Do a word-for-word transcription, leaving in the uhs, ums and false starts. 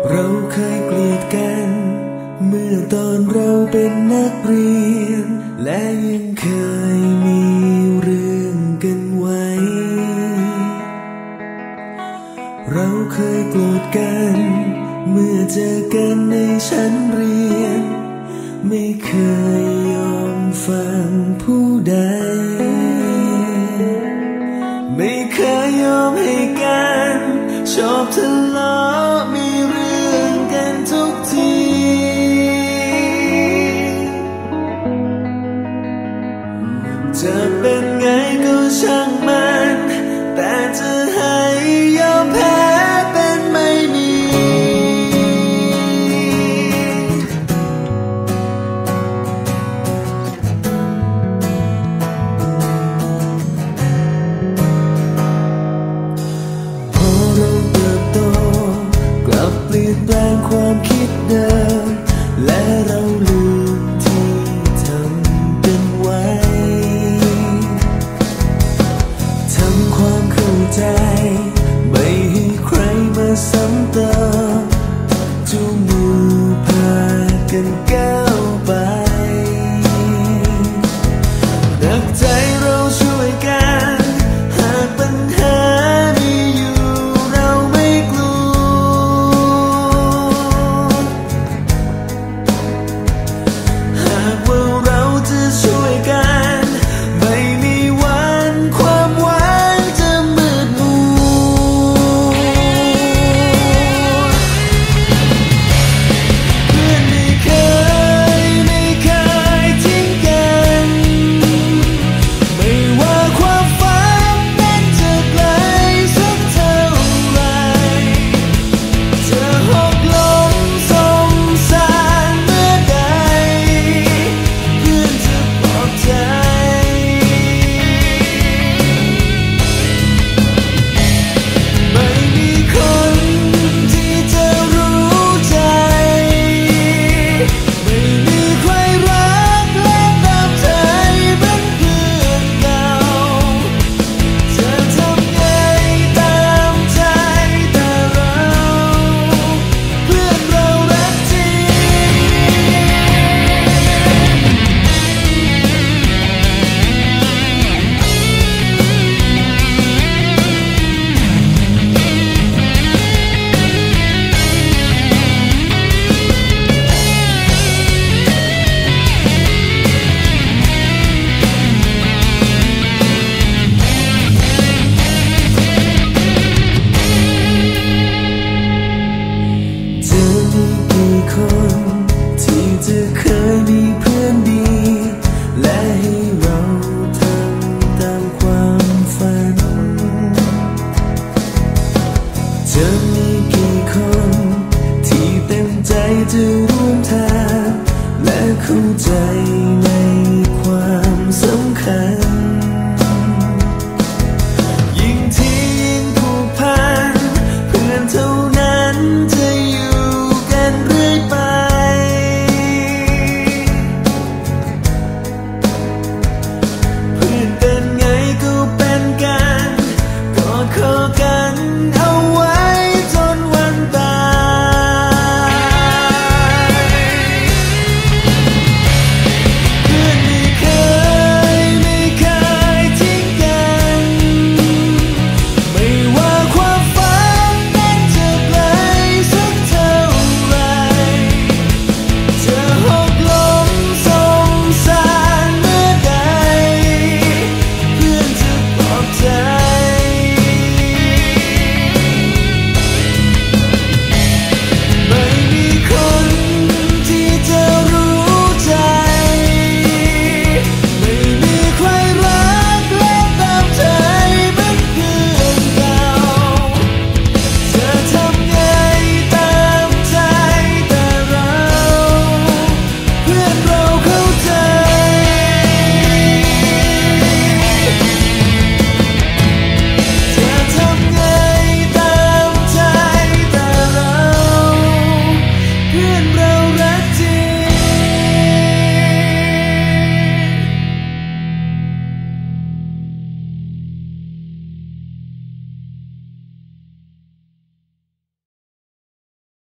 เราเคยเกลียดกันเมื่อตอนเราเป็นนักเรียนและยังเคยมีเรื่องกันไว้เราเคยโกรธกันเมื่อเจอกันในชั้นเรียนไม่เคยยอมฟังผู้ใดไม่เคยยอมให้กันชอบทะเลาะมีเรื่องกันทุกทีจะเป็นไงก็ช่างมันแต่จะให้ยอมแพ้เป็นไม่มีพอเราเติบโตกลับเปลี่ยนแปลงความคิดเดิมและเราลืมที่ทำกันไว้ทำความเข้าใจไม่ให้ใครมาซ้ำเติมจูงมือพากันก้าวไปดักใจเราช่วยกันหากปัญหามีอยู่เราไม่กลัวหากว่าเราจะช่วยกันไม่มีวันความหวังจะมืดมัวเพื่อนไม่เคยไม่เคยทิ้งกันไม่ว่าความฝันนั้นจะไกลสักเท่าไรจะหกล้มสงสารเมื่อใดเพื่อนจะปลอบใจไม่มีคนที่จะรู้ใจไม่มีใครรักและตามใจเหมือนเพื่อนเราจะทำไงตามใจแต่เราเพื่อนเรารักจริงจะมีกี่คนที่จะเคยมีเพื่อนดีและให้เราทำตามความฝันจะมีกี่คนที่เต็มใจจะร่วมทางและเข้าใจใน